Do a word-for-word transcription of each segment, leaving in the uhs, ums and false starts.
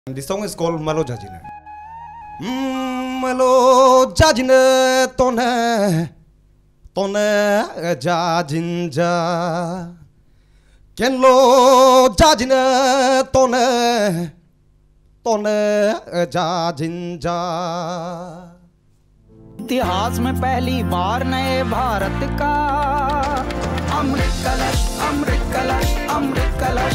The song is called Malo Jajine. Malo Jajine Tone Tone Jajinja Kenlo Jajine Tone Tone Jajinja। इतिहास में पहली बार नए भारत का अमृत कलश अमृत कलश अमृत कलश।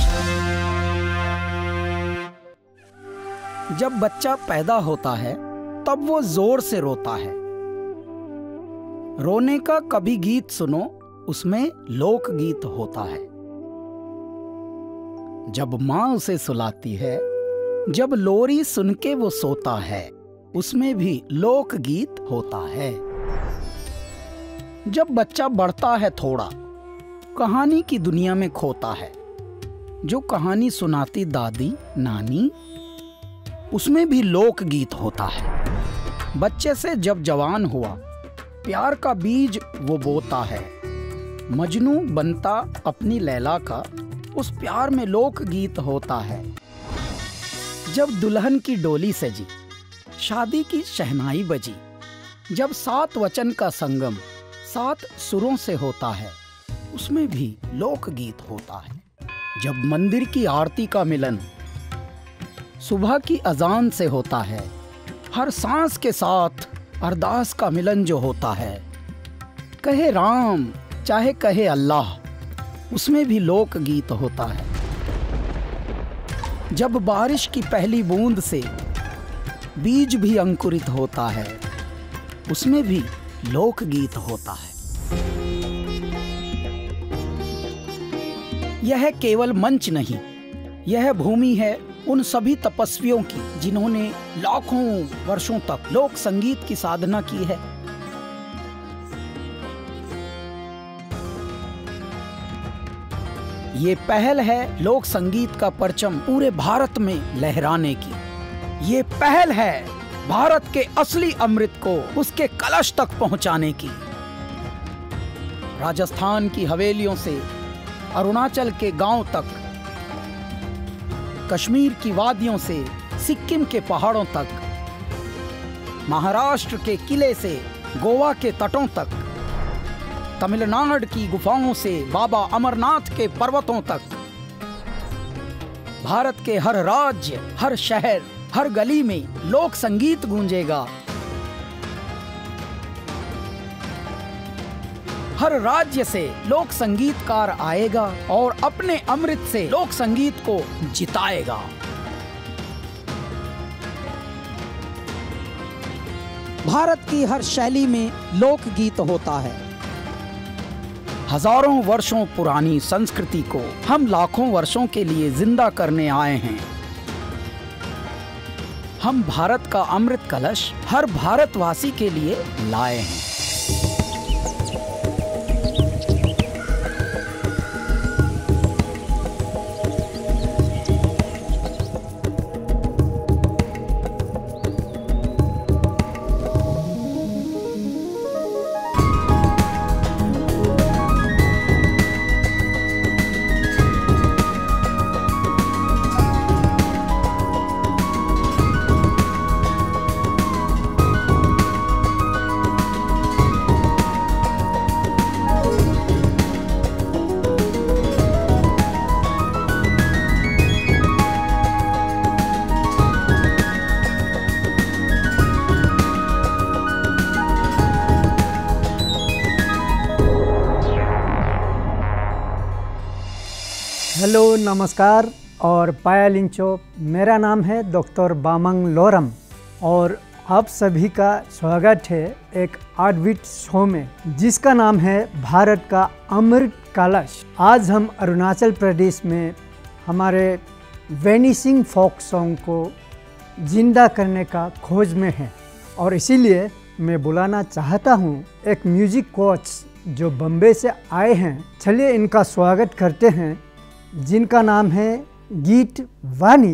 जब बच्चा पैदा होता है तब वो जोर से रोता है। रोने का कभी गीत सुनो, उसमें लोक गीत होता है। जब माँ उसे सुलाती है, जब लोरी सुन के वो सोता है, उसमें भी लोक गीत होता है। जब बच्चा बढ़ता है थोड़ा, कहानी की दुनिया में खोता है। जो कहानी सुनाती दादी नानी, उसमें भी लोक गीत होता है। बच्चे से जब जवान हुआ, प्यार का बीज वो बोता है। मजनू बनता अपनी लैला का, उस प्यार में लोक गीत होता है। जब दुल्हन की डोली सजी, शादी की शहनाई बजी, जब सात वचन का संगम सात सुरों से होता है, उसमें भी लोक गीत होता है। जब मंदिर की आरती का मिलन सुबह की अजान से होता है, हर सांस के साथ अरदास का मिलन जो होता है, कहे राम चाहे कहे अल्लाह, उसमें भी लोक गीत होता है। जब बारिश की पहली बूंद से बीज भी अंकुरित होता है, उसमें भी लोक गीत होता है। यह केवल मंच नहीं, यह भूमि है उन सभी तपस्वियों की जिन्होंने लाखों वर्षों तक लोक संगीत की साधना की है। ये पहल है लोक संगीत का परचम पूरे भारत में लहराने की। ये पहल है भारत के असली अमृत को उसके कलश तक पहुंचाने की। राजस्थान की हवेलियों से अरुणाचल के गांव तक, कश्मीर की वादियों से सिक्किम के पहाड़ों तक, महाराष्ट्र के किले से गोवा के तटों तक, तमिलनाडु की गुफाओं से बाबा अमरनाथ के पर्वतों तक, भारत के हर राज्य, हर शहर, हर गली में लोक संगीत गूंजेगा। हर राज्य से लोक संगीतकार आएगा और अपने अमृत से लोक संगीत को जिताएगा। भारत की हर शैली में लोक गीत होता है। हजारों वर्षों पुरानी संस्कृति को हम लाखों वर्षों के लिए जिंदा करने आए हैं। हम भारत का अमृत कलश हर भारतवासी के लिए लाए हैं। हेलो नमस्कार और पाया लिंचो, मेरा नाम है डॉक्टर बामंग लोरम और आप सभी का स्वागत है एक आर्टबीट शो में जिसका नाम है भारत का अमृत कलश। आज हम अरुणाचल प्रदेश में हमारे वेनिसिंग फोक सॉन्ग को जिंदा करने का खोज में हैं और इसीलिए मैं बुलाना चाहता हूँ एक म्यूजिक कोच जो बम्बे से आए हैं। चलिए इनका स्वागत करते हैं, जिनका नाम है गीत वानी।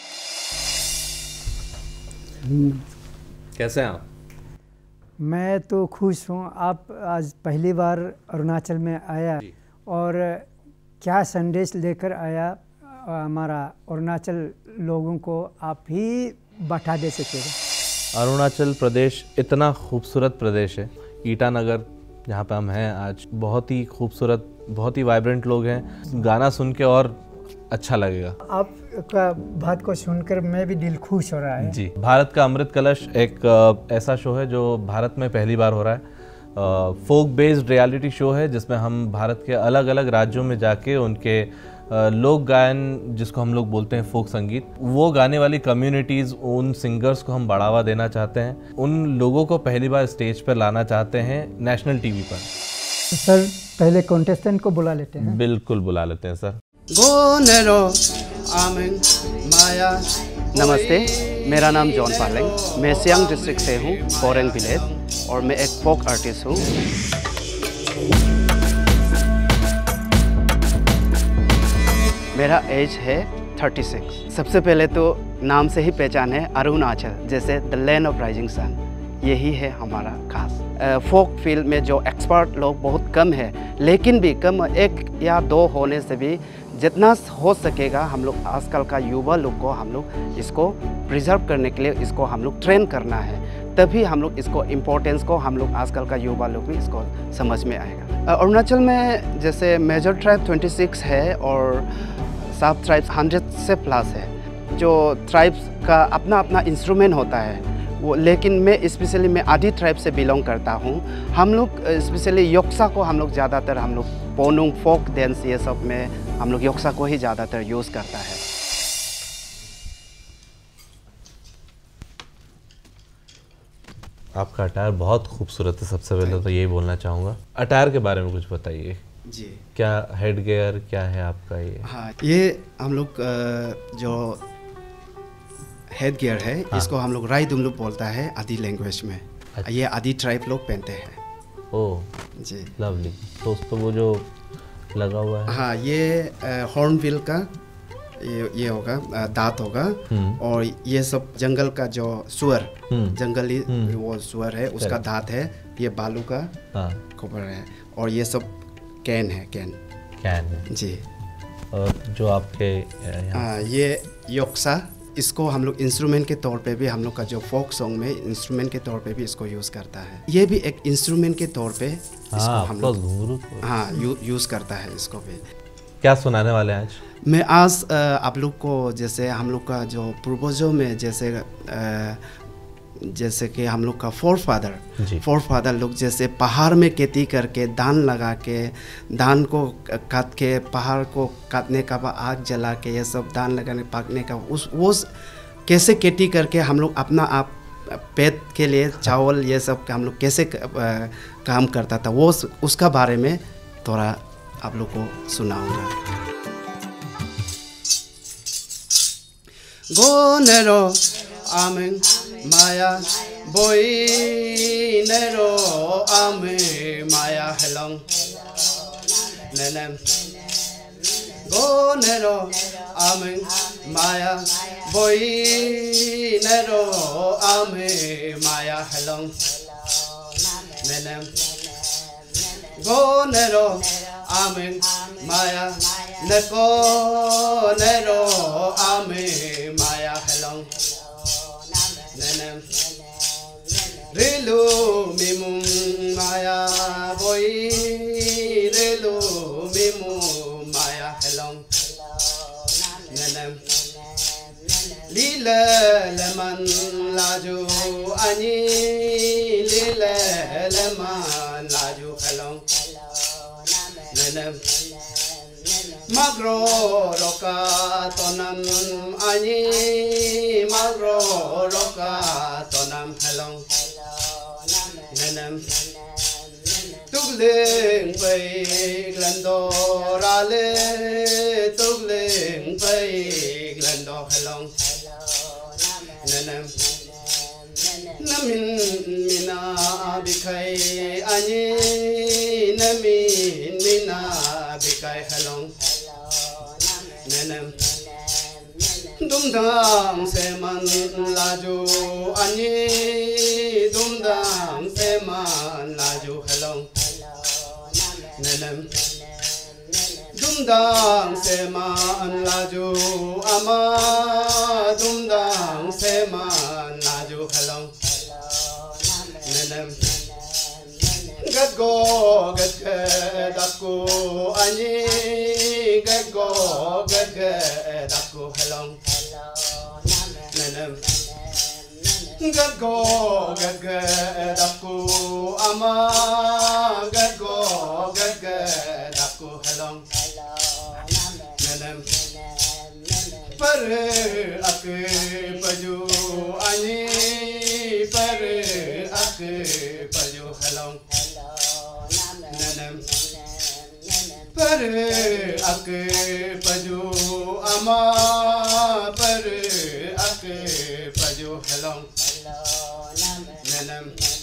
कैसे हैं आप? मैं तो खुश हूँ। आप आज पहली बार अरुणाचल में आया और क्या संदेश लेकर आया हमारा अरुणाचल लोगों को आप ही बता दे सकेगा। अरुणाचल प्रदेश इतना खूबसूरत प्रदेश है। ईटानगर जहाँ पे हम हैं आज, बहुत ही खूबसूरत, बहुत ही वाइब्रेंट लोग हैं। गाना सुन के और अच्छा लगेगा। आपका बात को सुनकर मैं भी दिल खुश हो रहा है। जी, भारत का अमृत कलश एक आ, ऐसा शो है जो भारत में पहली बार हो रहा है। फोक बेस्ड रियलिटी शो है जिसमें हम भारत के अलग अलग राज्यों में जाके उनके लोक गायन, जिसको हम लोग बोलते हैं फोक संगीत, वो गाने वाली कम्युनिटीज़, उन सिंगर्स को हम बढ़ावा देना चाहते हैं। उन लोगों को पहली बार स्टेज पर लाना चाहते हैं नेशनल टीवी पर। तो सर पहले कॉन्टेस्टेंट को बुला लेते हैं। बिल्कुल बुला लेते हैं सर। नमस्ते, मेरा नाम जॉन पालेंग, मैं सियांग डिस्ट्रिक्ट से हूँ, कोरेंग विलेज, और मैं एक फोक आर्टिस्ट हूँ। मेरा एज है छत्तीस। सबसे पहले तो नाम से ही पहचान है अरुणाचल, जैसे the land of rising sun, यही है हमारा खास। फोक फील्ड में जो एक्सपर्ट लोग बहुत कम है, लेकिन भी कम एक या दो होने से भी जितना हो सकेगा हम लोग आजकल का युवा लोग को हम लोग इसको प्रिजर्व करने के लिए इसको हम लोग ट्रेन करना है, तभी हम लोग इसको इम्पोर्टेंस को हम लोग आजकल का युवा लोग भी इसको समझ में आएगा। अरुणाचल में जैसे मेजर ट्राइब छब्बीस है और सब ट्राइब्स हंड्रेड से प्लस है। जो ट्राइब्स का अपना अपना इंस्ट्रूमेंट होता है वो, लेकिन मैं स्पेशली मैं आदि ट्राइब से बिलोंग करता हूँ। हम लोग स्पेशली योक्सा को हम लोग ज़्यादातर हम लोग पोनुंग फोक डांस ये सब में हम लोग योक्सा को ही ज़्यादातर यूज़ करता है। आपका अटायर बहुत खूबसूरत है। सबसे पहले तो यही बोलना चाहूँगा, अटायर के बारे में कुछ बताइए। जी, क्या हेड गियर क्या है आपका? ये हाँ, ये हम लोग जो हेड गियर है, हाँ, इसको हम लोग राई दुमलुप बोलता है आदि लैंग्वेज में। अच्छा। ये आदि ट्राइब लोग पहनते हैं। ओह जी, लवली। तो उस पर वो जो लगा हुआ है, हाँ, ये हॉर्नबिल का ये ये होगा, दांत होगा, और ये सब जंगल का जो सुअर, जंगली वो सुअर है, उसका दांत है। ये बालू का खोपर है, और ये सब कैन है, कैन कैन है। जी। और जो आपके हाँ, ये योक्सा, इसको हम लोग इंस्ट्रूमेंट के तौर पे भी हम लोग का जो फोक सॉन्ग में इंस्ट्रूमेंट के तौर पे भी इसको यूज़ करता है। ये भी एक इंस्ट्रूमेंट के तौर पे इसको हम लोग हाँ यू, यूज़ करता है इसको भी। क्या सुनाने वाले हैं आज? मैं आज आप लोग को जैसे हम लोग का जो पूर्वजों में जैसे आ, जैसे कि हम लोग का फोर फादर फोर फादर लोग जैसे पहाड़ में खेती करके धान लगा के, धान को काट के, पहाड़ को काटने का बाद आग जला के, ये सब धान लगाने पकने का, उस वो कैसे खेती करके हम लोग अपना आप पेट के लिए चावल ये सब हम लोग कैसे काम करता था, वो उसका बारे में थोड़ा आप लोग को सुनाऊंगा। गोनेरो आमें माया बोई नेरो आमे माया हेलोंग नेनेम गो नेरो आमे माया बोई नेरो आमे माया हेलोंग नेनेम गो नेरो आमे माया neko nero ame maya helong nenem rilu mimum maya boy rilu mimum maya helong nenem lile leman laju ani lile leman laju helong nenem magro roka tonam ani magro roka tonam helong nenem tugling pai glando rale tugling pai glando helong nenem namin mina bikai ani namin mina bikai helong nenem dumdang seman laju ani dumdang seman laju helong nenem dumdang seman laju ama dumdang seman laju helong nenem gad go gad gad aku ani gad go gad gad aku helong nenem gad go gad gad aku ama gad go gad gad aku helong nenem par ak paju ani par ak paju helong nenem par ak paju ama par ak paju helong nenem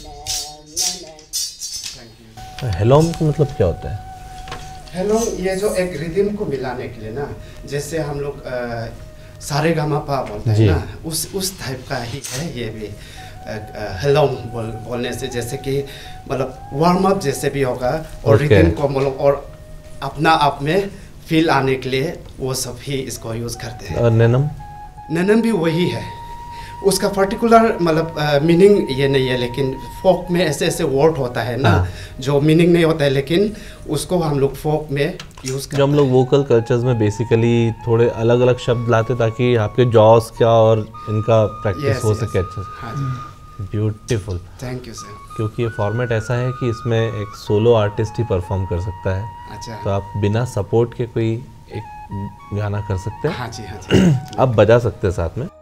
हेलोम का मतलब क्या होता है? Hello ये जो एक rhythm को मिलाने के लिए ना, जैसे हम लोग सारे गामा पा बोलते हैं ना, उस उस टाइप का ही है ये भी। हेलो बोल बोलने से जैसे कि मतलब वार्म अप जैसे भी होगा और okay. रिदम को मतलब और अपना आप में फील आने के लिए वो सब ही इसको यूज़ करते हैं। और नैनम? नैनम भी वही है, उसका पर्टिकुलर मतलब मीनिंग ये नहीं है, लेकिन फोक में ऐसे ऐसे वर्ड होता है ना जो मीनिंग नहीं होता है, लेकिन उसको हम लोग फोक में यूज़ करते हैं। जो हम लोग वोकल कल्चर्स में बेसिकली थोड़े अलग अलग शब्द लाते ताकि आपके जॉस क्या और इनका प्रैक्टिस हो सके अच्छे से। हाँ जी, ब्यूटीफुल, थैंक यू सर। क्योंकि ये फॉर्मेट ऐसा है कि इसमें एक सोलो आर्टिस्ट ही परफॉर्म कर सकता है। अच्छा, तो आप बिना सपोर्ट के कोई एक गाना कर सकते हैं। हाँ जी, हाँ जी। आप बजा सकते हैं साथ में।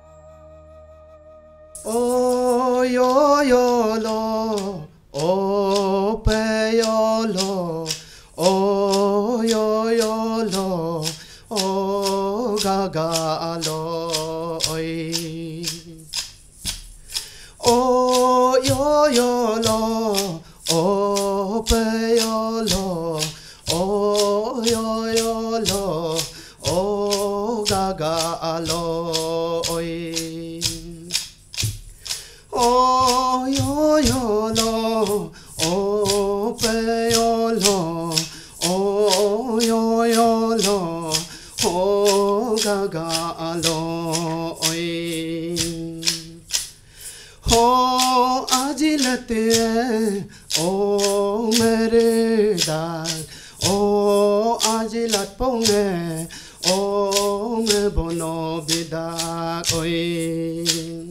ओ यो यो लो ओ पे यो लो ओ यो यो लो ओ गा गा लो ओई ओ यो यो लो ओ पे यो लो ओ यो यो लो ओ गा गा लो ओई ओ यो यो लो ओ पे यो लो ओ यो यो लो ओ गा गा लो ओई हो आज लते ओ मेरे दाल ओ आज लत पोंगे ओ मैं बोनो बिदा ओई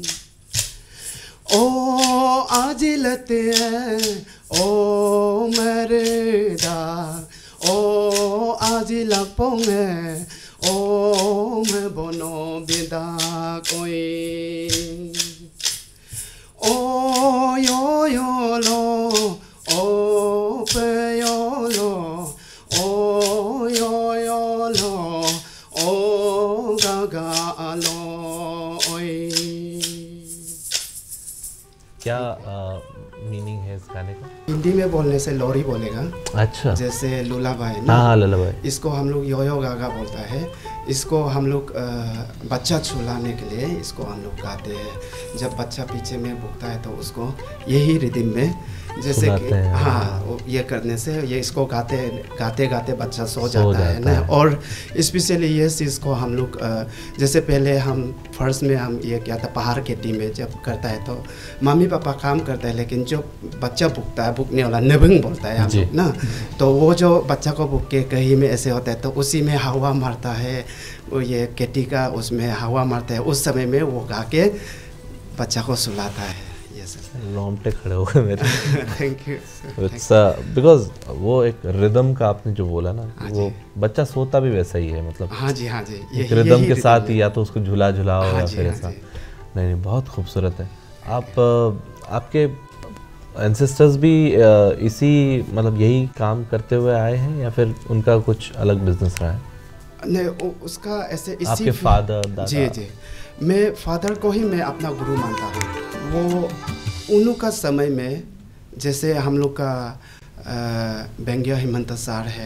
ओ आज लते ओ मेरे दाग ओ आज लग पोंगे ओ मैं बोनो बिदा कोई ओ यो यो लो ओ पे यो लो ओ यो यो लो ओ गा गा लो ओई। क्या मीनिंग है इस गाने का? हिंदी में बोलने से लोरी बोलेगा। अच्छा, जैसे लुलाबाई ना, हाँ हाँ लुलाबाई, इसको हम लोग यो यो गागा बोलता है। इसको हम लोग बच्चा छुलाने के लिए इसको हम लोग गाते हैं। जब बच्चा पीछे में भुगता है तो उसको यही रिदम में जैसे कि हाँ ये करने से ये इसको गाते गाते गाते बच्चा सो, सो जाता, जाता है ना है। और स्पेशली ये चीज़ को हम लोग जैसे पहले हम फर्स्ट में हम ये क्या था पहाड़ के टीम में जब करता है तो मम्मी पापा काम करता है, लेकिन जो बच्चा भुगता है भुगने वाला नभंग बोलता है हम लोग ना, तो वो जो बच्चा को भुग के कहीं में ऐसे होता है तो उसी में हवा मारता है, वो ये केटी का उसमें हवा मारता है, उस समय में वो गा के बच्चा को सुलाता है। रोंगटे खड़े हो गए मेरे। Thank you. इट्स बिकॉज वो एक रिदम का आपने जो बोला ना, वो बच्चा सोता भी वैसा ही है, मतलब हाँ जी हाँ जी, एक रिदम के साथ ही, या तो उसको झुला झुलाओ या फिर ऐसा। नहीं नहीं, बहुत खूबसूरत है। आप आपके एंसेस्टर्स भी इसी मतलब यही काम करते हुए आए हैं या फिर उनका कुछ अलग बिजनेस रहा है? नहीं, उसका ऐसे इसी आपके फादर दादा? जी जी, मैं फादर को ही मैं अपना गुरु मानता हूँ। वो उन्हों का समय में जैसे हम लोग का बेंगिया हिमंत सार है,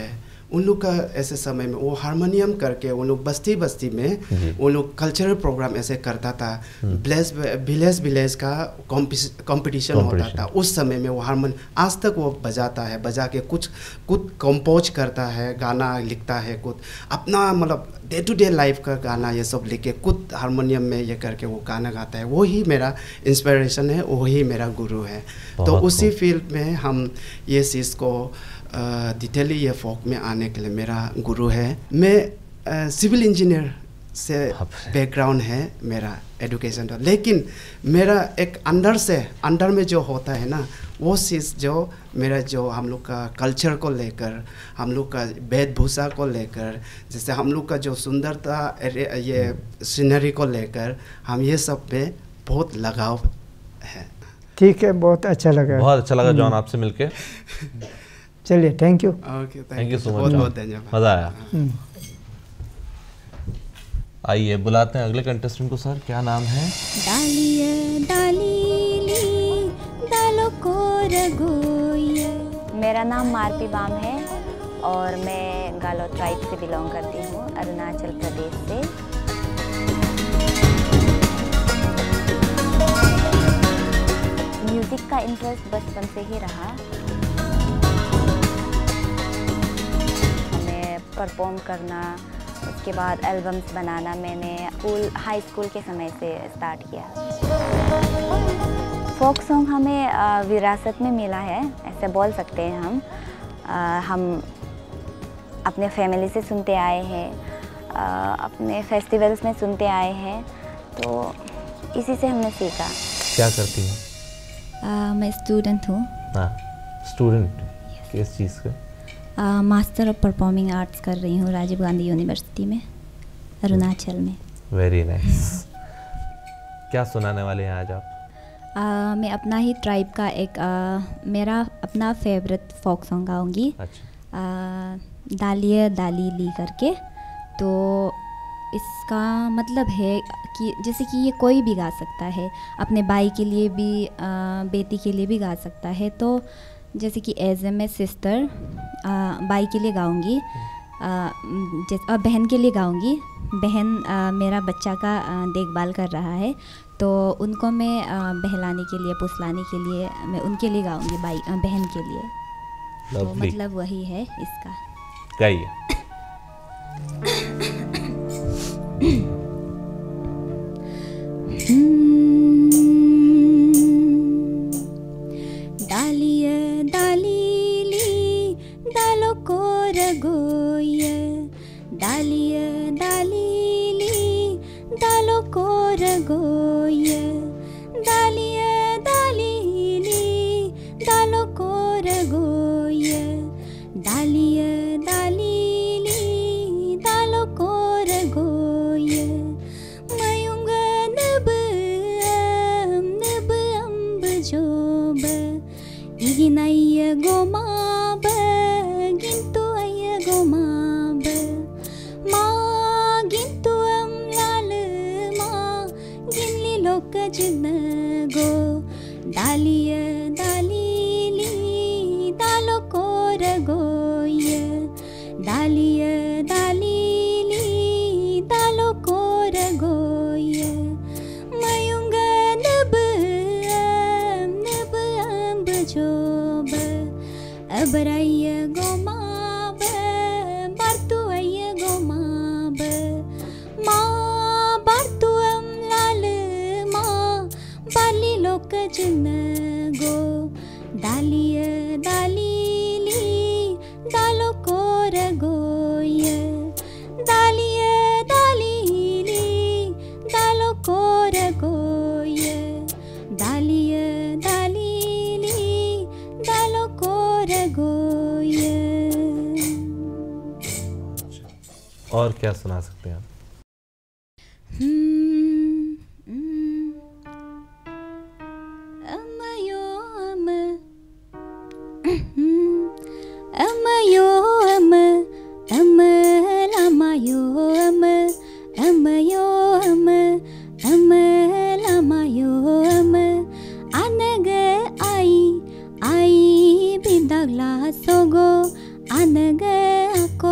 उन लोग का ऐसे समय में वो हारमोनियम करके उन लोग बस्ती बस्ती में उन लोग कल्चरल प्रोग्राम ऐसे करता था। विलेज विलेज विलेज का कंपटीशन होता था उस समय में। वो हारमोन आज तक वो बजाता है, बजा के कुछ कुछ कंपोज करता है, गाना लिखता है, कुछ अपना मतलब डे टू डे लाइफ का गाना ये सब लिख के कुछ हारमोनियम में ये करके वो गाना गाता है। वो ही मेरा इंस्पिरेशन है, वही मेरा गुरु है। तो उसी फील्ड में हम ये चीज़ को डिटेली ये फोक में आने के लिए मेरा गुरु है। मैं सिविल इंजीनियर से बैकग्राउंड है मेरा एजुकेशन तो, लेकिन मेरा एक अंदर से अंदर में जो होता है ना वो चीज़ जो मेरा जो हम लोग का कल्चर को लेकर, हम लोग का वेशभूषा को लेकर, जैसे हम लोग का जो सुंदरता ये सीनरी को लेकर, हम ये सब पे बहुत लगाव है। ठीक है, बहुत अच्छा लगा। बहुत अच्छा लगा जॉन आपसे मिलके। चलिए, thank you. Okay, thank you so much, बहुत बहुत धन्यवाद, मज़ा आया। आइए बुलाते हैं अगले कंटेस्टेंट को। सर क्या नाम है? मेरा नाम मारपी बाम है और मैं गालो ट्राइब से बिलोंग करती हूँ, अरुणाचल प्रदेश से। म्यूज़िक का इंटरेस्ट बचपन से ही रहा। हमें परफॉर्म करना, उसके बाद एल्बम्स बनाना मैंने स्कूल हाई स्कूल के समय से स्टार्ट किया। फोक सॉन्ग हमें विरासत में मिला है, ऐसे बोल सकते हैं हम। आ, हम अपने फैमिली से सुनते आए हैं, अपने फेस्टिवल्स में सुनते आए हैं, तो इसी से हमने सीखा। क्या करती हैं? आ, मैं स्टूडेंट हूँ। हाँ, स्टूडेंट किस चीज़ का? मास्टर ऑफ परफॉर्मिंग आर्ट्स कर रही हूँ राजीव गांधी यूनिवर्सिटी में, अरुणाचल में। Very nice. क्या सुनाने वाले हैं आज आप? आ, मैं अपना ही ट्राइब का एक आ, मेरा अपना फेवरेट फोक सॉन्ग गाऊंगी। अच्छा। दालिया दाली ली करके। तो इसका मतलब है कि जैसे कि ये कोई भी गा सकता है, अपने भाई के लिए भी, आ, बेटी के लिए भी गा सकता है। तो जैसे कि एज ए मैं सिस्टर भाई के लिए गाऊंगी, जैसे और बहन के लिए गाऊंगी। बहन आ, मेरा बच्चा का आ, देखभाल कर रहा है, तो उनको मैं आ, बहलाने के लिए, पुसलाने के लिए मैं उनके लिए गाऊंगी, भाई आ, बहन के लिए। तो मतलब वही है इसका। गाइए। डालिया डालीली डालो को रगोया, डालिया डालीली डालो को रगोया, डालिया डालीली डालो को रगोया, डालिया डालीली डालो को रगोया। मयूंगा नब नब अम्ब जोब इगिनाय गोमाब गिंतु अय गोमाब मा गिंतु अम लाल मा गिनली लोक जिन गो, डालिया डालीली डालो को रगोया, डालिया डालीली डालो को रगोया। मयूंगा नब नब अम्ब जोब अबराय गोमाब बारतु अय गोमाब मा बारतु अम लाल मा बाली लोक जिन गो, डालिया डालीली डालो को रगोया, डालिया डालीली डालो को रगोया, डालिया डालीली डालो को रगोया। और क्या सुना सकते हैं आप? अमयो अम अमयो अम अम लामायो अम अमयो अम अम लामायो अम अनग आई आई बिदागला सोगो अनग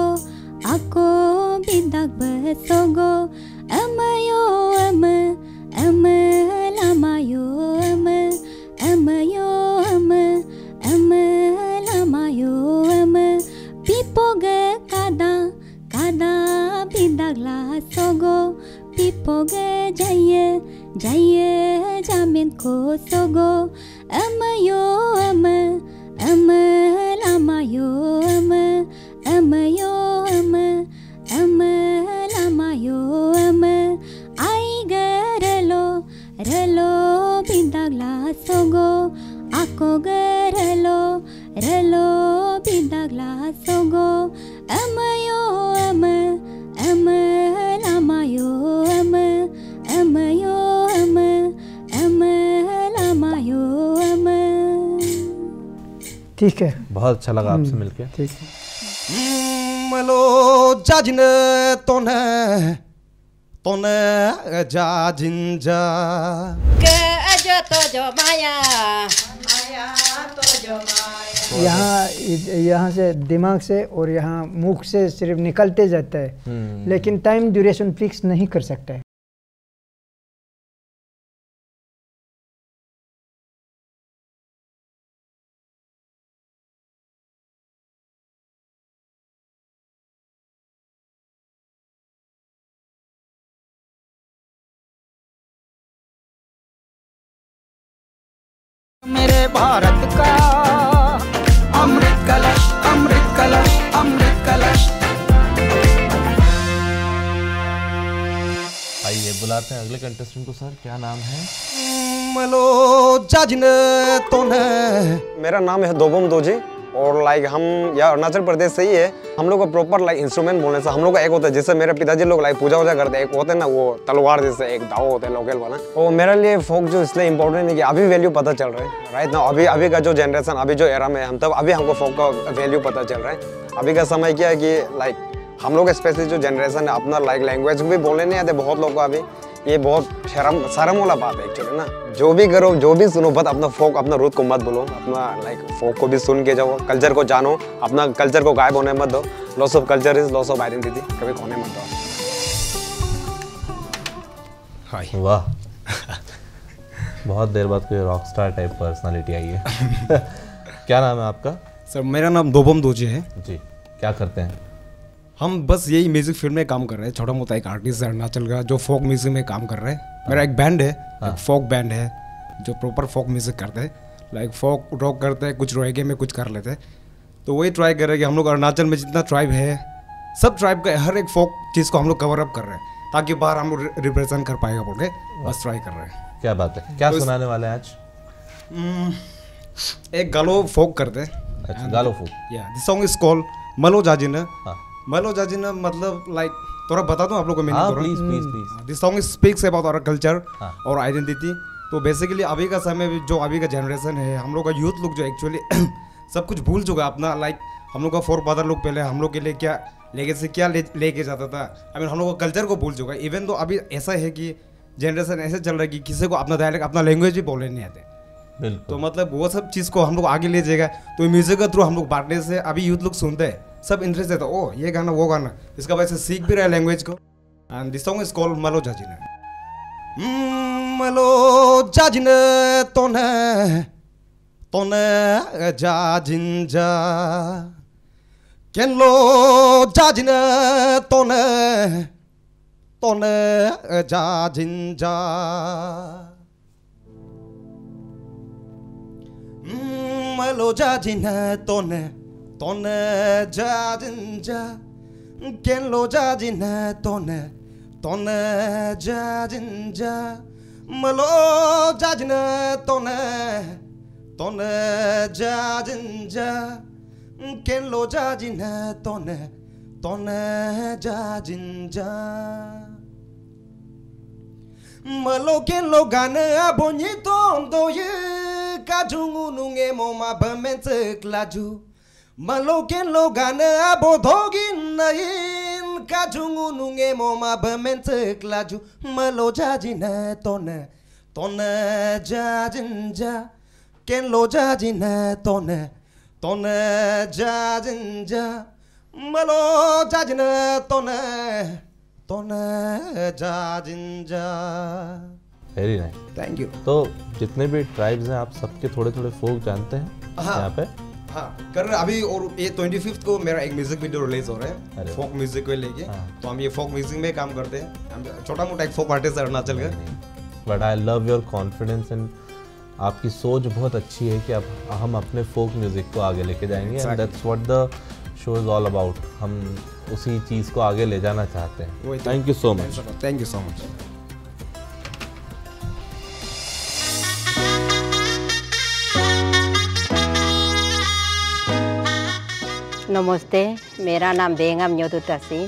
jamin ko sogo amayo ama ama lamayo ama amayo ama ama lamayo ama ai garalo ralo bindagla sogo ako garalo ralo bindagla sogo amayo ama ama lamayo ama amayo ama ama lamayo ama। ठीक है, बहुत अच्छा लगा आपसे मिलके। ठीक है। Malo jajne tone tone jajinja ke aja to jo maya maya to jo maya। यहाँ यहाँ से दिमाग से और यहाँ मुख से सिर्फ निकलते जाता है, लेकिन टाइम ड्यूरेशन फिक्स नहीं कर सकता है। मेरे भारत का अमृत कलश अमृत कलश अमृत कलश। आइए बुलाते हैं अगले कंटेस्टेंट को। सर क्या नाम है? Malo jajne tone। मेरा नाम है दोबम दोजी और लाइक हम यहाँ अरुणाचल प्रदेश से ही है। हम लोग को प्रॉपर लाइक इंस्ट्रूमेंट बोलने से हम लोग का एक होता है, जैसे मेरे पिताजी लोग लाइक पूजा वूजा करते हैं, एक होते हैं ना वो तलवार जैसे, एक दाव होता है लोकल वाला। और मेरे लिए फोक जो इसलिए इम्पोर्टेंट है कि अभी वैल्यू पता चल रहा है राइट ना। अभी अभी का जो जनरेशन, अभी जो एरा में हम तब अभी हमको फोक का वैल्यू पता चल रहा है। अभी का समय क्या है कि लाइक हम लोग स्पेशली जो जनरेशन है अपना लाइक लैंग्वेज भी बोलने नहीं आते बहुत लोग को। अभी ये बहुत शर्म शर्म वाला बात है एक्चुअली ना। जो भी करो जो भी सुनो बट अपना फोक अपना रूट को मत बोलो, अपना लाइक फोक को भी सुन के जाओ, कल्चर को जानो, अपना कल्चर को गायब होने मत दो। Loss of culture is loss of identity, कभी खोने मत दो। हाय वाह बहुत देर बाद कोई रॉक स्टार टाइप पर्सनालिटी आई है। क्या नाम है आपका? सर मेरा नाम दोबम दोजी है जी। क्या करते हैं? हम बस यही म्यूजिक फील्ड में काम कर रहे हैं। छोटा मोटा एक आर्टिस्ट है अरुणाचल का जो फोक म्यूजिक में काम कर रहा है। मेरा एक बैंड है, एक फोक बैंड है जो प्रॉपर फोक म्यूजिक करते हैं, लाइक फोक रॉक करते हैं, कुछ रोएगे में कुछ कर लेते हैं। तो वही ट्राई कर रहे हैं कि हम लोग अरुणाचल में जितना ट्राइब है सब ट्राइब का हर एक फोक चीज़ को हम लोग कवर अप कर रहे हैं ताकि बाहर हम लोग रिप्रेजेंट कर पाएगा बोल के बस ट्राई कर रहे हैं। क्या बात है। क्या तो सुनाने वाले हैं आज? एक गालो फोक करते हैं। अच्छा Galo folk. Yeah this song is called Malo Jajin. हाँ मलो जाजिन मतलब लाइक थोड़ा बता दूं आप लोगों को हाँ meaning. Please please please. This song speaks about our culture हाँ। और आइडेंटिटी। तो बेसिकली अभी का समय में जो अभी का जनरेशन है हम लोग का यूथ लोग जो एक्चुअली सब कुछ भूल चुका अपना। लाइक हम लोग का फोर फादर लोग पहले हम लोग के लिए क्या लेके से क्या ले लेके जाता था, आई मीन हम लोग का कल्चर को भूल चुका है। इवन तो अभी ऐसा है कि जनरेशन ऐसे चल रहा है कि किसी को अपना डायलेक्ट अपना लैंग्वेज भी बोलने नहीं आते। बिल्कुल। तो मतलब वो सब चीज़ को हम लोग आगे ले जाएगा। तो म्यूजिक के थ्रू हम लोग बांटने से अभी यूथ लोग सुनते हैं, सब इंटरेस्ट है। तो ओ ये गाना वो गाना, इसका वजह से सीख भी रहा है लैंग्वेज को। And this song is called Malo Jajin. Malo Jajin तोने तोने जाजिनजा केन लो जाजिन तोने तोने जाजिनजा Malo jajina tone tone jajinja ken lo jajina tone tone jajinja malo jajina tone tone jajinja ken lo jajina tone tone jajinja malo ken lo gana bonito do ye Kajungu nunge moma bamente klaju Maloken logane abodogin nain Kajungu nunge moma bamente klaju Malo jajine tone tone jajinja Ken lo jajine tone tone jajinja Malo jajine tone tone jajinja। Very nice, thank you. तो जितने भी tribes हैं आप सबके थोड़े थोड़े फोक जानते हैं हाँ। यहाँ पे? हाँ कर रहे अभी। और ये ट्वेंटी फिफ्थ को मेरा एक म्यूजिक वीडियो रिलीज हो रहा है अरे फोक म्यूजिक को लेके। हाँ। तो हम ये फोक म्यूजिक में काम करते हैं। हम छोटा मोटा एक फोक आर्टिस्ट है अरुणाचल का। But I love your confidence and आपकी सोच बहुत अच्छी है कि अब हम अपने फोक म्यूज़िक को आगे लेके जाएंगे and that's what the show is all about. हम उसी चीज़ को आगे ले जाना चाहते हैं। Thank you so much. Thank you so much. नमस्ते, मेरा नाम बेंगम न्योदुतासी।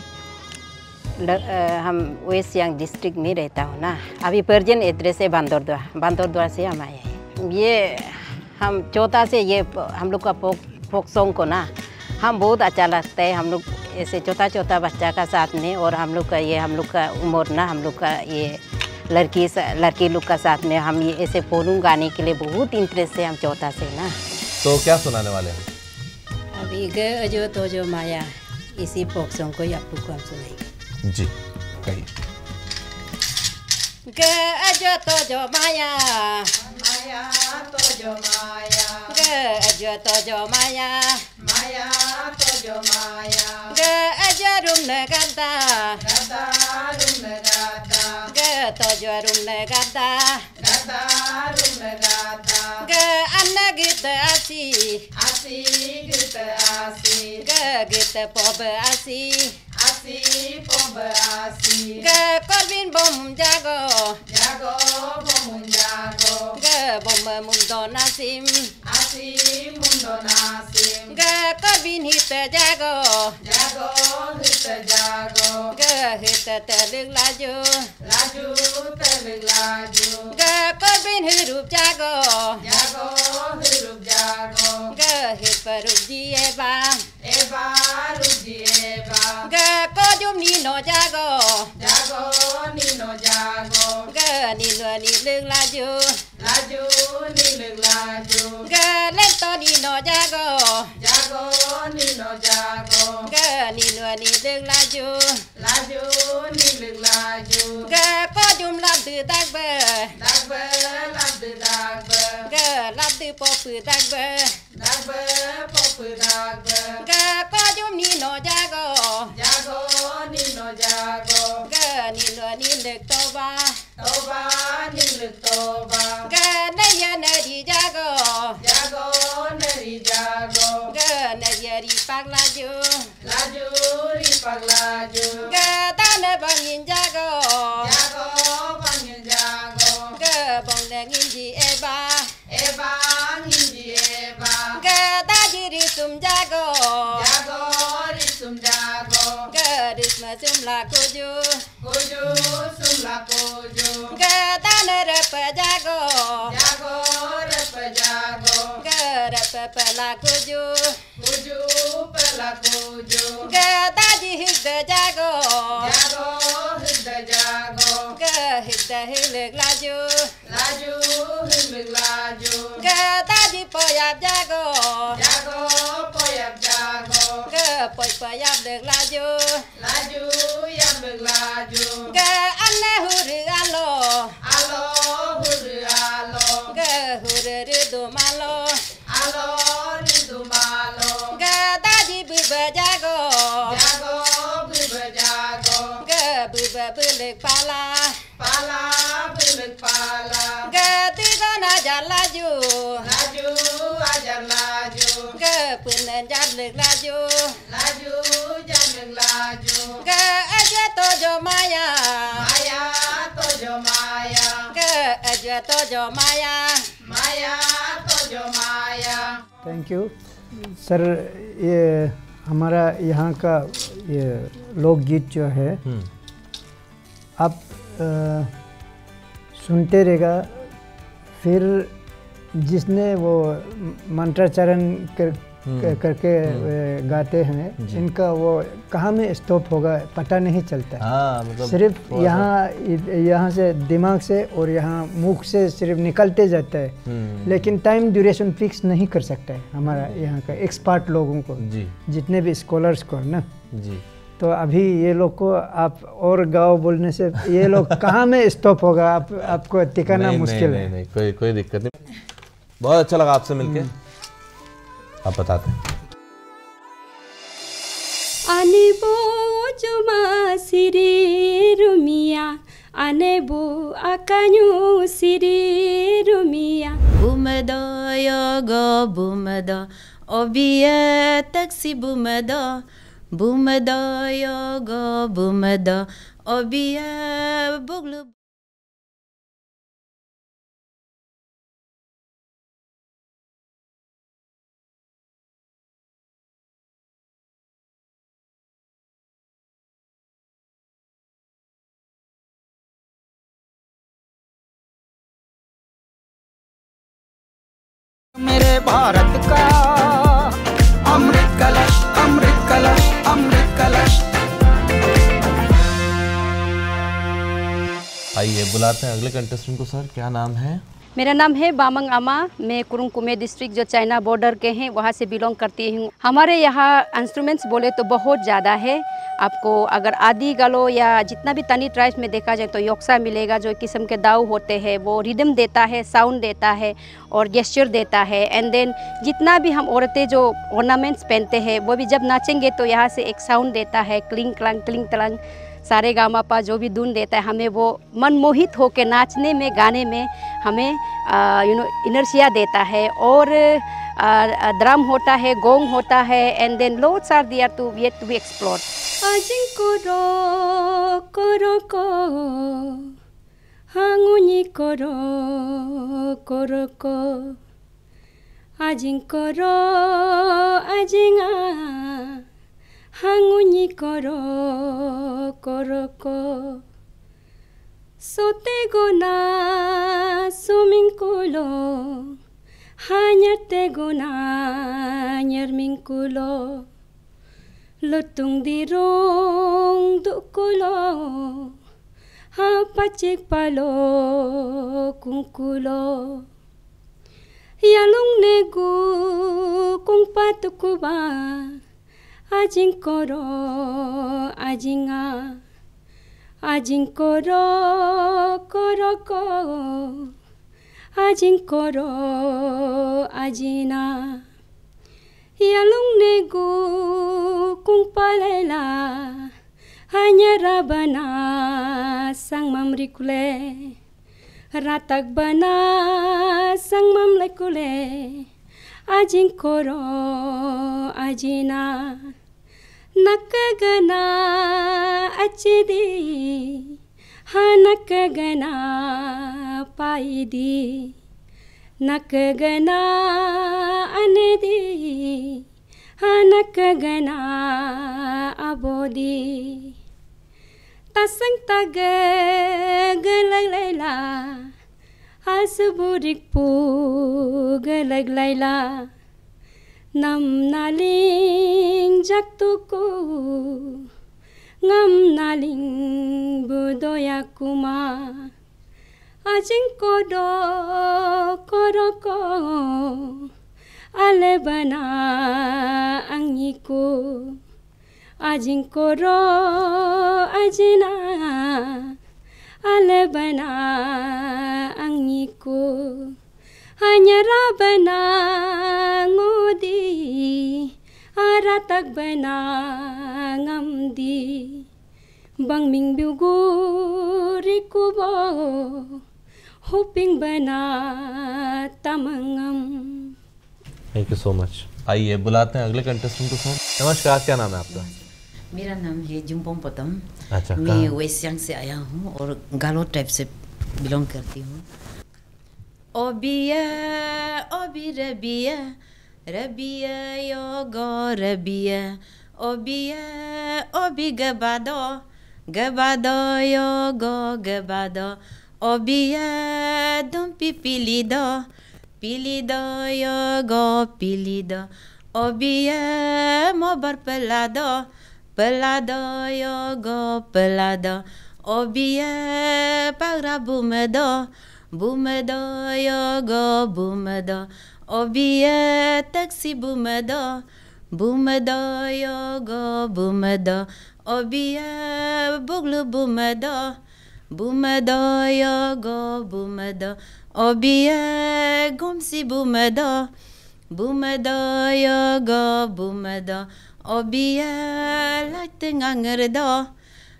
हम वेस्ट सियांग डिस्ट्रिक्ट में रहता हूँ ना। अभी पर्जियन एड्रेस है बांदरदुआ, बांदरदुआ से हम आए हैं। ये हम चौथा से ये हम लोग का फोक फोक सॉन्ग को ना हम बहुत अच्छा लगता है। हम लोग ऐसे छोटा छोटा बच्चा का साथ में और हम लोग का ये हम लोग का उम्र ना हम लोग का ये लड़की लड़की लोग का साथ में हम ये ऐसे फोनू गाने के लिए बहुत इंटरेस्ट है हम चौथा से ना। तो क्या सुनाने वाले हैं? अभी ग जो तो जो माया इसी फोक सॉन्ग को आपको हम सुनाएंगे। जी कहिए। ग जो तो जो माया माया तो जो माया ग जो तो जो माया माया तो जो माया ग जो रूम न गदा गदा रूम न गदा ग तो जो रूम न गदा गदा रूम न गदा ग अन्न गीत आसी आसी गीत आसी ग गीत पब आसी आसी पब आसी ग करबिन बम जागो जागो बम जागो ग bom mundo nasim asim mundo nasim ga kabin hit jago jago hit jago ga hit teling laju laju teling laju ga kabin hirup jago jago hirup jago ga hit parup ji eba eba rup ji eba ga kojum nino jago jago nino jago ga nino niling laju laju niling laju ga lento nino jago jago nino jago ga nino niling laju laju niling laju ga kojum labdu dagbe dagbe labdu dagbe ga labdu popu dagbe dagbe popu dagbe ga kojum nino jago jago nino jago ga nino niling toba toba niling toba ga naya nari jago jago nari jago ga naya ri pak laju laju ri pak laju ga dana bangin jago jago bangin jago ga bong nangin ji eba eba ngin ji eba ga daji ri sum jago jago ri sum jago ga risma sum la kuju kuju sum la kuju ga dana rap jago jago rap jago ga rap pala kuju kuju pala kuju ga daji hid jago jago hid jago ga hid hilik laju laju hilik laju ga daji poyap jago jago poyap jago ga poy poyap lik laju laju yap lik laju ga anne huri alo alo huri alo ga huri ridu malo alo ridu malo ga daji buba jago jago buba jago ga buba bulik pala pala bulik pala ga tiga najar laju laju ajar laju ga punen jadlik laju laju jadlik laju ga aja tojo maya maya tojo maya ga aja tojo maya maya tojo maya। Thank you sir. ये हमारा यहाँ का ये लोकगीत जो है आप आ, सुनते रहेगा, फिर जिसने वो मंत्राचरण कर, कर, करके गाते हैं इनका वो कहाँ में स्टॉप होगा पता नहीं चलता। हाँ, मतलब सिर्फ यहाँ यहाँ से दिमाग से और यहाँ मुख से सिर्फ निकलते जाता है, लेकिन टाइम ड्यूरेशन फिक्स नहीं कर सकता है हमारा यहाँ का एक्सपर्ट लोगों को जी, जितने भी स्कॉलर्स को ना जी। तो अभी ये लोग को आप और गाओ बोलने से ये लोग कहाँ में स्टॉप होगा आप आपको टिकाना मुश्किल है। नहीं, नहीं, कोई कोई दिक्कत नहीं। बहुत अच्छा लगा आपसे मिलके। आप बताते हैं। अनिबो जुमा सिरे रुमिया anebu akanyu siri rumia. Bumada yoga bumada, obia taxi bumada. Bumada yoga bumada, obia buglu. मेरे भारत का अमृत कलश, अमृत कलश, अमृत कलश। आइए बुलाते हैं अगले कंटेस्टेंट को। सर क्या नाम है? मेरा नाम है बामंग अमा। मैं कुरुंग कुमे डिस्ट्रिक्ट जो चाइना बॉर्डर के हैं वहाँ से बिलोंग करती हूँ। हमारे यहाँ इंस्ट्रूमेंट्स बोले तो बहुत ज़्यादा है। आपको अगर आदि गालो या जितना भी तनी ट्राइब्स में देखा जाए तो योक्सा मिलेगा, जो एक किस्म के दाऊ होते हैं, वो रिदम देता है, साउंड देता है और गेस्चर देता है। एंड देन जितना भी हम औरतें जो ऑर्नामेंट्स पहनते हैं वो भी जब नाचेंगे तो यहाँ से एक साउंड देता है, क्लिंग क्लंग क्लिंग तलंग, सारे गामा पा जो भी धुन देता है, हमें वो मनमोहित होकर नाचने में, गाने में हमें यू नो इनर्शिया देता है। और ड्रम होता है, गोंग होता है, and then loads are there to yet to be explored. Ajing koro koroko, hanguni koro koroko. Ajing koro ajinga, hanguni koro koroko. Sote gona sumingkulo, hanyarte gona nyermingkulo. Lutung di rong dukulo, ha pacik palo kungkulo. Yalung negu kung patukuba, ajing koro ajinga, ajing koro koroko, ajing koro ajina. Yalung negu kung palela, hanya rabana sang mamrikule, ratak bana sang mamlekule. Ajing koro ajina, nakagana achidi, ha nakagana paidi. Nakagana anedi, ha nakagana abodi. Tasang taga galaglayla, asuburik pu galaglayla. Nam naling jaktuku, ngam naling budoya kuma. Ajing kodo koroko, ale bana angiku. Ajing koro ajina, ale bana angiku. Hanya rabana ngudi, aratak bana ngamdi. Bang ming buguri kubo, hoping bana tamangam। Thank you so much. आइए बुलाते हैं अगले contestant को। Sir नमस्कार, क्या नाम है आपका? मेरा नाम है जुम्पोम पतम। अच्छा, मैं वेस्ट सियांग से आया हूँ और गालो टाइप से बिलोंग करती हूँ। ओबिया ओबी रबिया, रबिया योगो रबिया, ओबिया ओबी गबादो, गबादो योगो गबादो, ओबिया दुम्पी पिलिदो, पिलिदो योगो पिलिदो, ओबिया मोबर pelado, pelado yogo pelado, obia para bumedo, bumedo yogo bumedo, obia taxi bumedo, bumedo yogo bumedo, obia buglu bumedo, bumedo yogo bumedo, obia gomsi bumedo, bumedo yogo bumedo, obia like tengangerdo,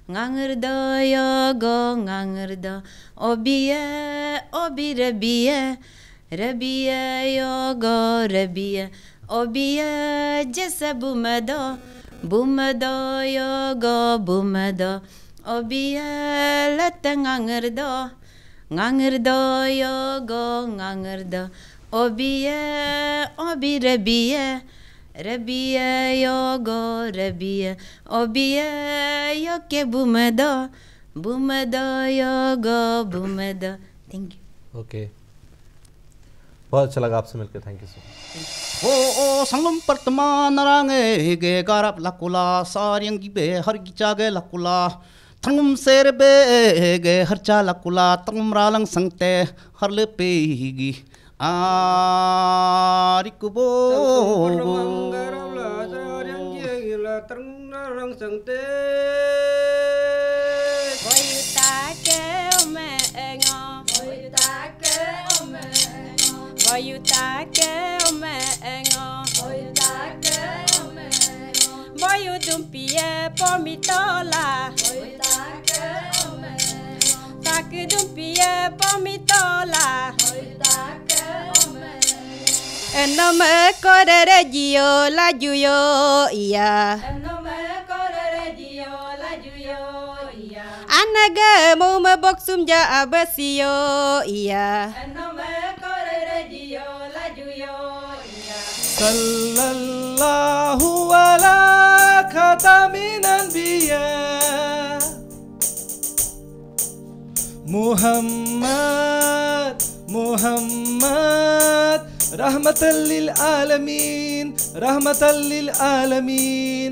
ngangerdo yogo ngangerdo obia obi rabia rabia yogo rabia obia jasa bumado bumado yogo bumado obia lata ngangerdo ngangerdo yogo ngangerdo obia obi rabia rabia yogo rabia obia yoke bumado bumado yogo bumado thank you okay बहुत अच्छा लगा आपसे मिलकर thank you so much ओ ओ संगम परतमा नरांगे गे गारप लकुला सारियंगी बे हर गिचागे लकुला थंगम सेर बे गे हरचा लकुला तंगम रालंग संगते हरले पेगी आरिकुबो Boyu take omengo, boyu take omengo, boyu dumpie pomitola, boyu take omengo, take dumpie pomitola, boyu take omengo. Enome korere gio la juyo iya, enome korere gio la juyo iya, anaga muma boksum ja abasio iya, enome सल्लल्लाहु अला खतमिन अंबिया मुहम्मद मुहम्मद रहमतल लिल आलमीन रहमतल लिल आलमीन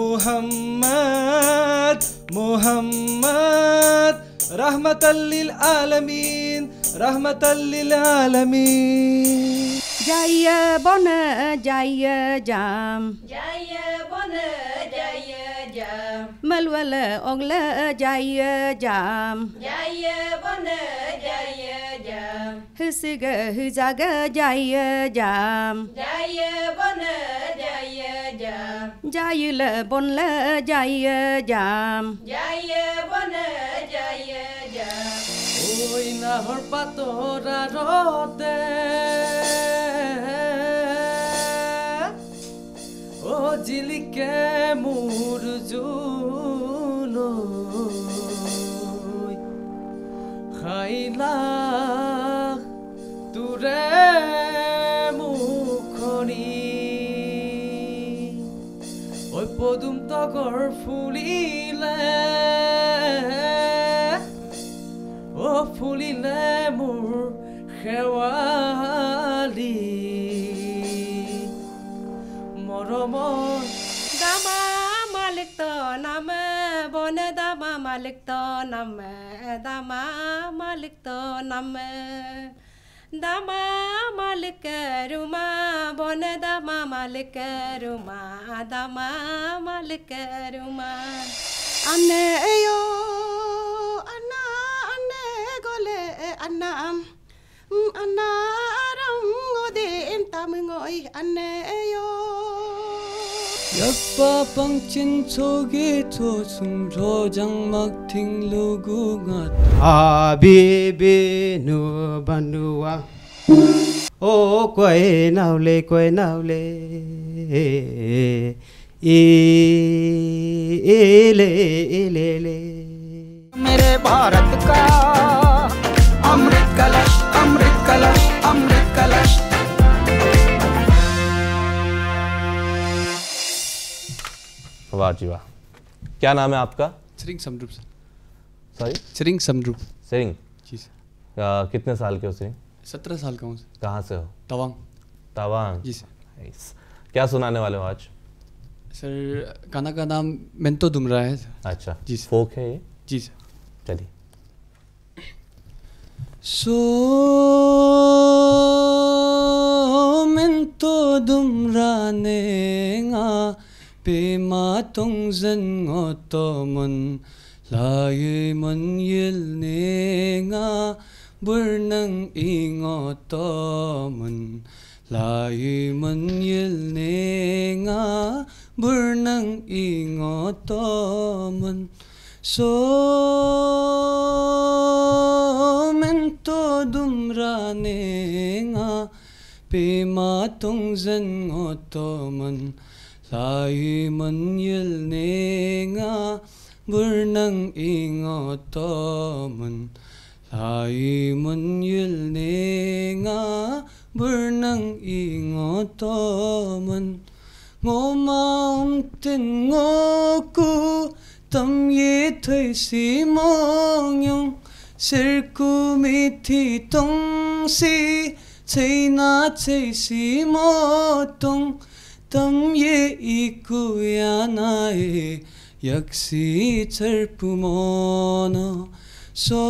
मुहम्मद मुहम्मद रहमतल लिल आलमीन रहमतल लिल आलमीन Jaya bona jaya jam, jaya bona jaya jam malwala ogla jaya jam, jaya bona jaya jam husiga huzaga jaya jam, jaya bona jaya jam jayula bonla jaya jam, jaya bona jaya jam Oi na horpatora rote O jilike murjulo Khaila ture mukhoni Oi podum tagor fulile O fulile mur khewali Moromor Dama malik to nama bona dama malik to nama dama malik to nama dama malik ruma bona dama malik ruma dama malik ruma anne yo anna anne gole anna anna ram ngode entamngoi anne yo Yakpa pangchin choge chosum rojang makting lugungat Habibi nu banua O koi naule koi naule ile ile ile मेरे भारत का अमृत कलश अमृत कलश अमृत कलश वाह जी वाह क्या नाम है आपका Sering Samrup sir. Sorry Sering Samrup. Singh ji sir कितने साल के हो सिंह सत्रह साल का हूँ सर. कहाँ से हो तवांग. तवांग जी सर. Nice. क्या सुनाने वाले हो आज सर गाना का नाम मेंतो दुमरा है सर. अच्छा जी सर. फोक है ये जी सर. चलिए So mento dumrane nga pe ma tong zan ngotomon laye man yel ne nga burnang ingotomon laye man yel ne nga burnang ingotomon So mento dumrane nga pema tongzen ngotoman lai man yil ne nga burnang ingotoman lai man yil ne nga burnang ingotoman ngô maum tin ngô ku tâm ye thầy si mong yong sir ku mi thi tong si chei na chei si mo tong tâm ye i ku ya na e yak si char pu mo no so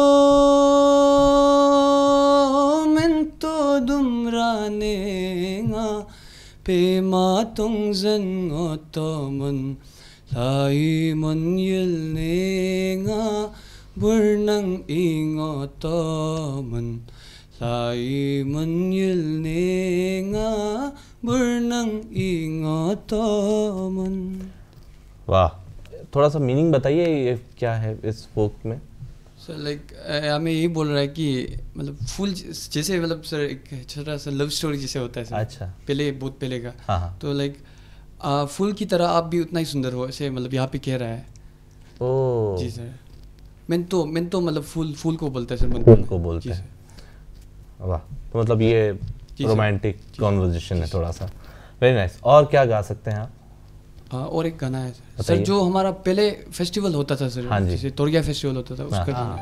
mento dumra ne nga pema tongzen ngotoman lai man yil ne nga burnang ingotoman lai man yil ne nga burnang ingotoman. वाह, थोड़ा सा meaning बताइए ये क्या है इस फोक में? Sir like हमें यही बोल रहा है कि मतलब फूल जैसे मतलब सर एक छोटा सा लव स्टोरी जैसे होता है सर, अच्छा पहले बहुत पहले का, हाँ हाँ, तो लाइक फूल की तरह आप भी उतना ही सुंदर हो ऐसे मतलब यहाँ पे कह रहा है। ओ जी सर, मैं तो मैं तो मतलब फूल फूल को बोलता है सर, फूल को बोलते हैं। वाह, तो मतलब ये रोमांटिक कॉन्वर्जेशन है थोड़ा सा, वेरी नाइस। और क्या गा सकते हैं आप? आ, और एक गाना है सर, सर जो हमारा पहले फेस्टिवल होता था सर, हाँ जी, जैसे तोरगिया फेस्टिवल होता था, उसका हाँ, गाना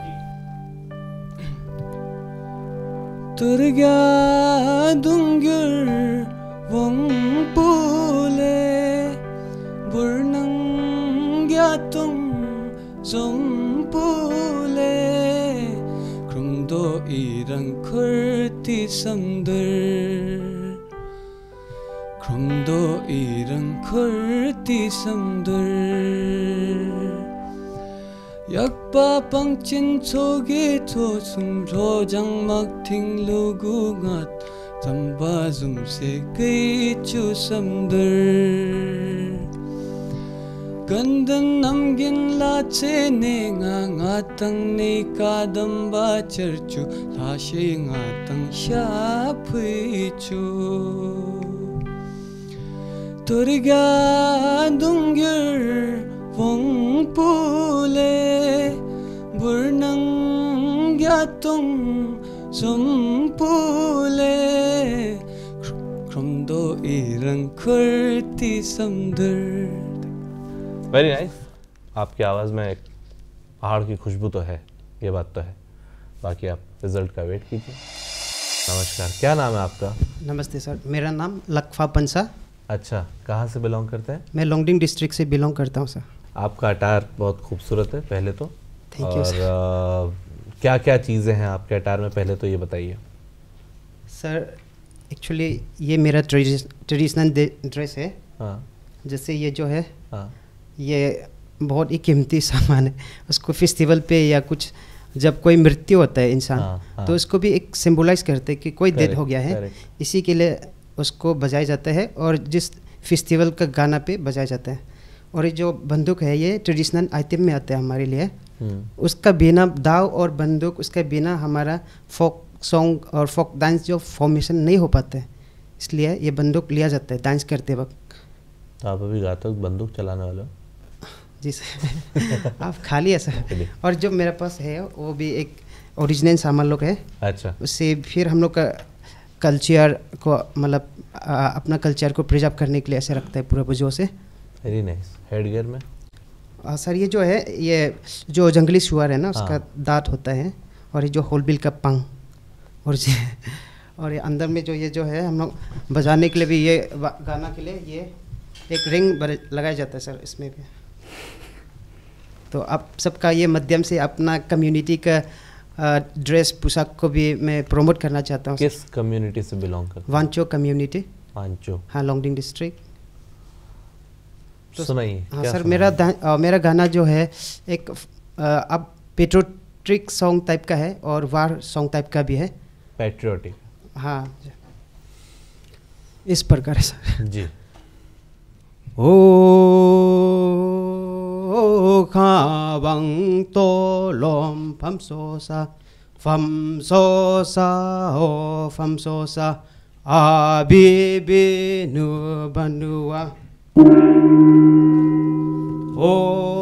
तोरगिया दुंगर वंपुले बुर्नंग्या तुम जोंपुले krumdo irang kurti samdur krumdo irang kurti samdur yakpa pangchin choge to sum rojang mak thing lugu ngat tamba zum se kai chu samdur gandan namgin la che ne nga nga tang ne kadam ba charchu la she nga tang sha phui chu Turga dungyur vong pule burnang gyatong zum pule kromdo irang kurti samdur। Very nice. आपकी आवाज़ में एक पहाड़ की खुशबू तो है, ये बात तो है, बाकी आप रिजल्ट का वेट कीजिए। नमस्कार, क्या नाम है आपका? नमस्ते सर, मेरा नाम लकफा पंसा। अच्छा, कहाँ से बिलोंग करते हैं? मैं लोंगडिंग डिस्ट्रिक्ट से बिलोंग करता हूँ सर। आपका अटायर बहुत खूबसूरत है पहले तो, थैंक यू सर। और क्या क्या चीज़ें हैं आपके अटायर में, पहले तो ये बताइए। सर एक्चुअली ये मेरा ट्रेडिशनल ड्रेस है। हाँ, जैसे ये जो है, हाँ, ये बहुत ही कीमती सामान है, उसको फेस्टिवल पे या कुछ जब कोई मृत्यु होता है इंसान, हाँ, हाँ, तो उसको भी एक सिंबलाइज करते हैं कि कोई डेड हो गया है, correct. इसी के लिए उसको बजाया जाता है और जिस फेस्टिवल का गाना पे बजाया जाता है। और ये जो बंदूक है ये ट्रेडिशनल आइटम में आता है हमारे लिए। उसका बिना दाव और बंदूक, उसके बिना हमारा फोक सॉन्ग और फोक डांस जो फॉर्मेशन नहीं हो पाता है, इसलिए ये बंदूक लिया जाता है डांस करते वक्त। तो आप अभी गाते वक्त बंदूक चलाने वाले हो? जी सर। आप खाली है सर। और जो मेरे पास है वो भी एक ओरिजिनल सामान लोग है। अच्छा। उससे फिर हम लोग का कल्चर को मतलब अपना कल्चर को प्रिजर्व करने के लिए ऐसे रखता है पूर्वजों से। Very nice. हेड गियर में आ, सर ये जो है, ये जो जंगली सुअर है ना, उसका दांत होता है, और ये जो होलबिल का पंख, और और ये अंदर में जो ये जो है हम लोग बजाने के लिए भी, ये गाना के लिए ये एक रिंग लगाया जाता है सर इसमें भी। तो आप सबका ये माध्यम से अपना कम्युनिटी का ड्रेस पोशाक को भी मैं प्रमोट करना चाहता हूँ। किस कम्युनिटी से बिलोंग करते हैं? वांचो कम्युनिटी। वांचो, हाँ, लोंगडिंग डिस्ट्रिक्ट। तो सुनाइए। हाँ सर, मेरा आ, मेरा गाना जो है एक अब पेट्रियोटिक सॉन्ग टाइप का है और वार सॉन्ग टाइप का भी है। पेट्रियोटिक, हाँ, इस प्रकार है सर। जी। ओ kha bang to lom pham so sa pham so sa ho pham so sa a bi bi nu banua o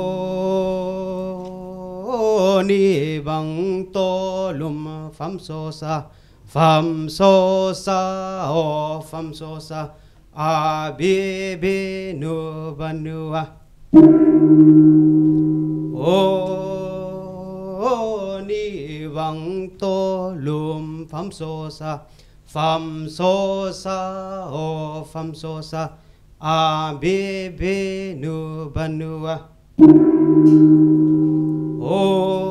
ni bang to lum pham so sa pham so sa ho pham so sa a bi bi nu banua o ni bang to lum pham so sa pham so sa ho pham so sa a bi bi nu banua o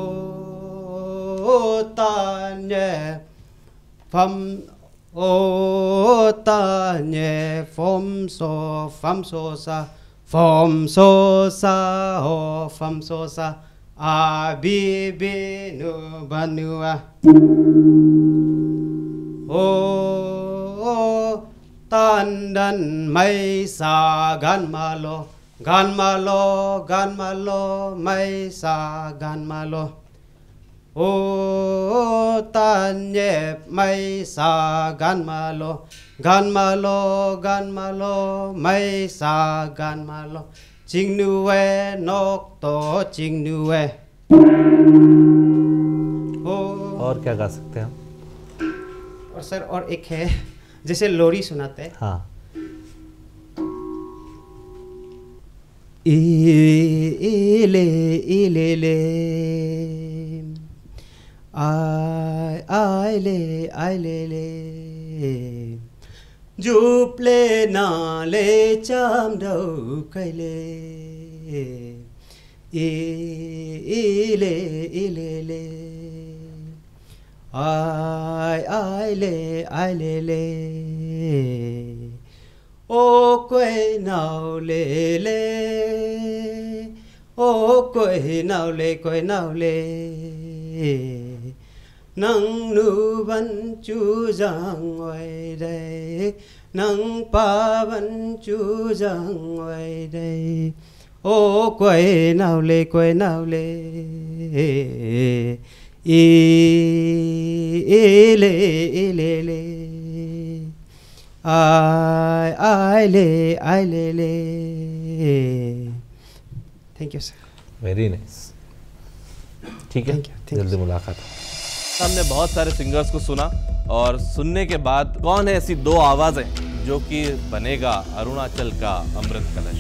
ta nhẹ pham o ta nhẹ phom so pham so sa phom so sa ho pham so sa a bi bi nu banua o tan dan mai sa gan ma lo gan ma lo gan ma lo mai sa gan ma lo o tan nhẹ mai sa gan ma lo gan ma lo gan ma lo mai sa gan ma lo ching nu we nok to ching nu we और क्या गा सकते हैं हम? और sir और एक है जैसे लोरी सुनाते हैं हाँ इले इले ले आई आई ले आई ले ले जुपले नाले चाम दौ कैले इले इले ले आई आई ले आई ले ले ô quê nào lê lê ô quê nào lê quê nào lê nắng nu vẫn chú giang ngoài đây nắng pa vẫn chú giang ngoài đây ô quê nào lê quê nào lê i lê lê lê आई आई ले आई ले ले thank you sir very nice ठीक है जल्दी मुलाकात हमने बहुत सारे सिंगर्स को सुना और सुनने के बाद कौन है ऐसी दो आवाजें जो कि बनेगा अरुणाचल का अमृत कलश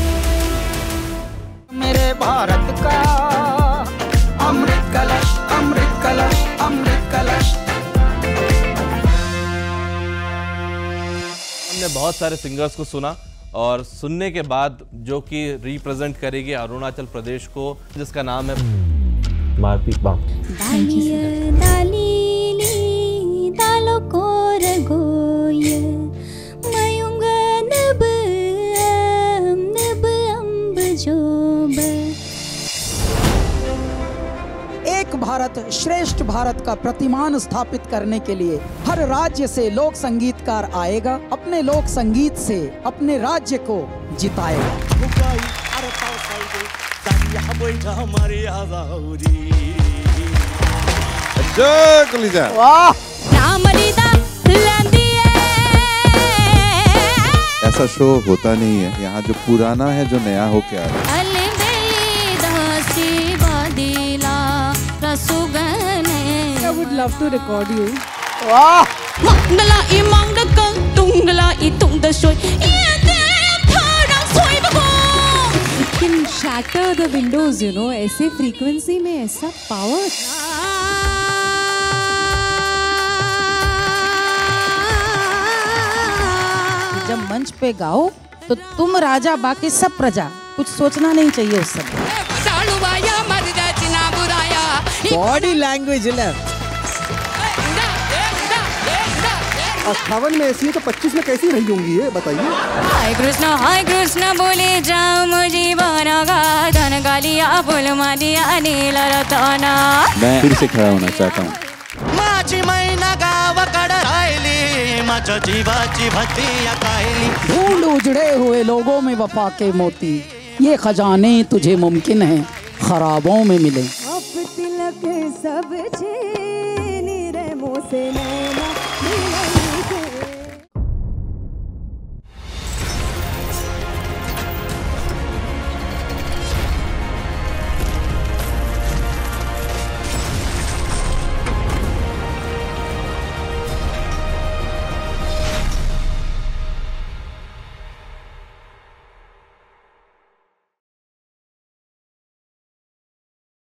मेरे भारत का अमृत कलश अमृत कलश अमृत कलश हमने बहुत सारे सिंगर्स को सुना और सुनने के बाद जो कि रिप्रेजेंट करेगी अरुणाचल प्रदेश को जिसका नाम है मारपीट बाम एक भारत श्रेष्ठ भारत का प्रतिमान स्थापित करने के लिए हर राज्य से लोक संगीतकार आएगा, अपने लोक संगीत से अपने राज्य को जिताएगा। वाह! ऐसा शो होता नहीं है यहाँ, जो पुराना है जो नया होके आ रहा है। I would love to record you. वाह! It can shatter the windows, you know. ऐसे frequency में ऐसा power. जब मंच पे गाओ तो तुम राजा बाकी सब प्रजा, कुछ सोचना नहीं चाहिए उस समय। बॉडी लैंग्वेज अट्ठावन में ऐसी है तो पच्चीस में कैसी रही होंगी ये बताइए। हाय कृष्णा हाय कृष्णा बोले जाओ मुझे बनागा धन गालिया बोल मारिया नीला रताना। मैं फिर से खड़ा होना चाहता हूँ। माझी मैना गावाकड राहिली माझ्या जीवाची भतिया काहिली। ढूंढ उजड़े हुए लोगों में वफा के मोती, ये खजाने तुझे मुमकिन है खराबों में मिले। अब तिलक सब छीनी रे मोसे नैना